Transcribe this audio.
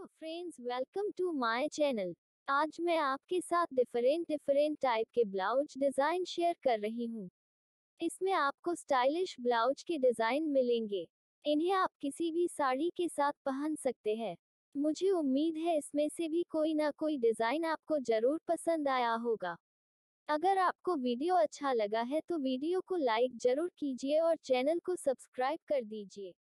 Friends, welcome to my channel. आज मैं आपके साथ डिफरेंट टाइप के ब्लाउज डिजाइन शेयर कर रही हूँ। इसमें आपको स्टाइलिश ब्लाउज के डिजाइन मिलेंगे। इन्हें आप किसी भी साड़ी के साथ पहन सकते हैं। मुझे उम्मीद है इसमें से भी कोई ना कोई डिजाइन आपको जरूर पसंद आया होगा। अगर आपको वीडियो अच्छा लगा है तो वीडियो को लाइक जरूर कीजिए और चैनल को सब्सक्राइब कर दीजिए।